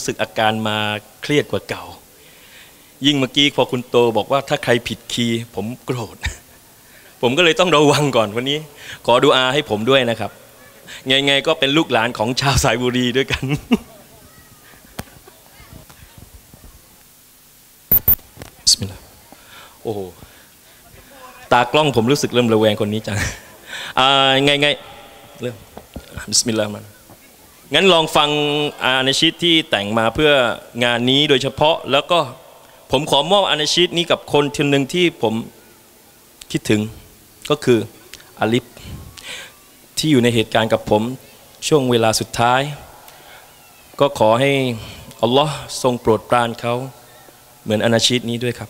สึกอาการมาเครียดกว่าเก่ายิ่งเมื่อกี้พอคุณโตบอกว่าถ้าใครผิดคีย์ผมโกรธผมก็เลยต้องระวังก่อนวันนี้ขอดุอาให้ผมด้วยนะครับไงๆก็เป็นลูกหลานของชาวสายบุรีด้วยกันบิสมิลลาห์โอ้โหตากล้องผมรู้สึกเริ่มระแวงคนนี้จังไงเริ่มบิสมิลลาห์มันงั้นลองฟังอานาชิดที่แต่งมาเพื่องานนี้โดยเฉพาะแล้วก็ผมขอมอบอานาชิดนี้กับคนคนหนึ่งที่ผมคิดถึงก็คืออาลิฟที่อยู่ในเหตุการณ์กับผมช่วงเวลาสุดท้ายก็ขอให้อัลลอฮ์ทรงโปรดปรานเขาเหมือนอานาชิดนี้ด้วยครับ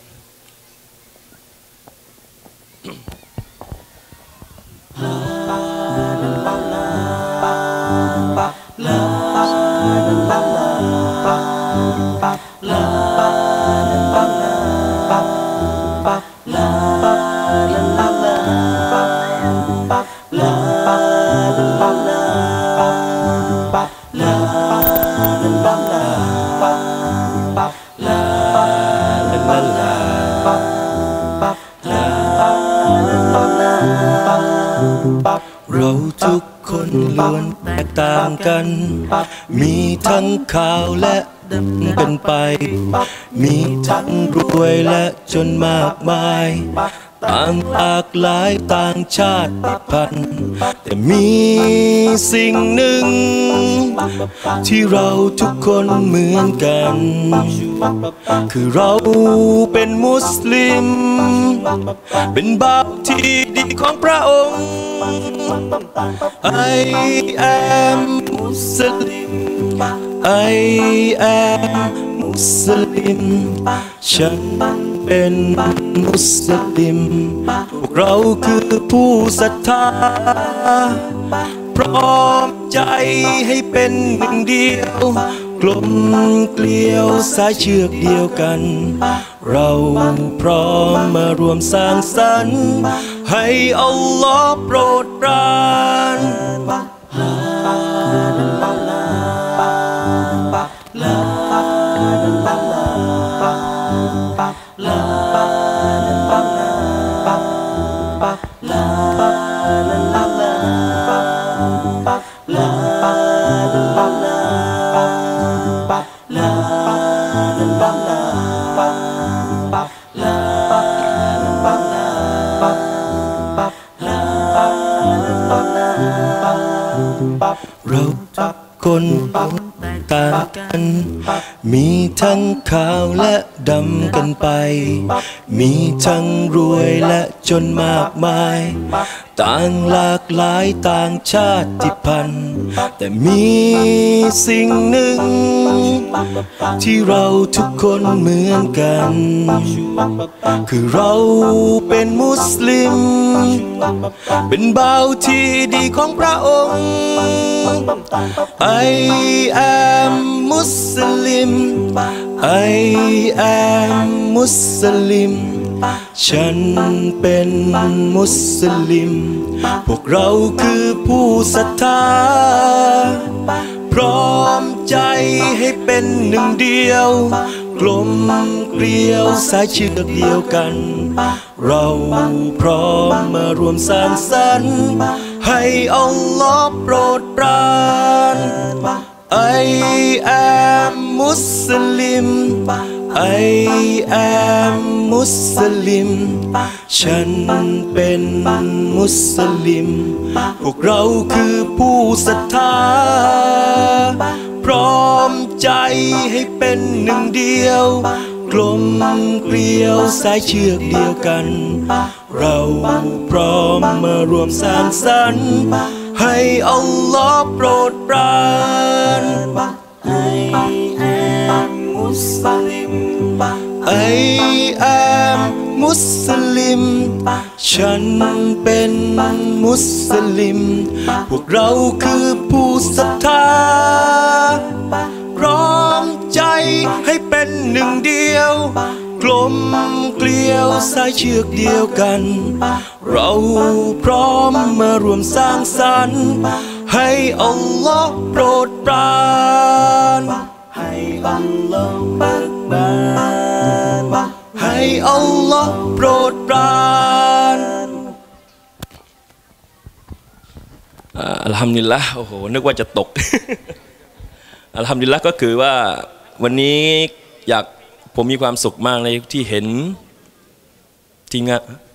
เราทุกคนล้วนแตกต่างกันมีทั้งขาวและดำกันไปมีทั้งรวยและจนมากมายต่างหลากหลายต่างชาติพันธุ์แต่มีสิ่งหนึ่งที่เราทุกคนเหมือนกันคือเราเป็นมุสลิมเป็นบ่าวที่ดีของพระองค์ I am Muslim I am Muslim ฉันเป็นมุสลิมพวกเราคือผู้ศรัทธาพร้อมใจให้เป็นหนึ่งเดียวกลมเกลียวสายเชือกเดียวกันเราพร้อมมารวมสร้างสรรค์ให้อัลลอฮ์โปรดปรานเราทุกคนต่างกันมีทั้งขาวและดำกันไปมีทั้งรวยและจนมากมายต่างหลากหลายต่างชาติพันธุ์แต่มีสิ่งหนึ่งที่เราทุกคนเหมือนกันคือเราเป็นมุสลิมเป็นบ่าวที่ดีของพระองค์ I am Muslim I am Muslim ฉันเป็นมุสลิมพวกเราคือผู้ศรัทธาพร้อมใจให้เป็นหนึ่งเดียวกลมเกลียวสายเชือกเดียวกันเราพร้อมมารวมสร้างสรรค์ให้อัลลอฮ์โปรดปราน I am Muslim I am Muslim ฉันเป็นมุสลิมพวกเราคือผู้ศรัทธาพร้อมใจให้เป็นหนึ่งเดียวกลมเกลียวสายเชือกเดียวกันเราพร้อมมารวมสร้างสรรค์ให้อัลลอฮ์โปรดปราน I am Muslim I am Muslim ฉันเป็นมุสลิมพวกเราคือผู้ศรัทธาพร้อมใจให้เป็นหนึ่งเดียวกลมเกลียวสายเชือกเดียวกันเราพร้อมมารวมสร้างสรรค์ให้อัลลอฮ์โปรดปรานให้อัลลอฮ์บังบานให้อัลลอฮ์โปรดปรานอัลฮัมดุลิลละห์โอ้โหนึกว่าจะตก อัลฮัมดุลิลละห์ก็คือว่าวันนี้ผมมีความสุขมากเลยที่เห็นทีมงาน